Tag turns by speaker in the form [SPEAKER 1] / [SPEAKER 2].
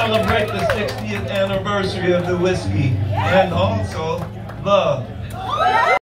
[SPEAKER 1] celebrate the 60th anniversary of the whiskey and also the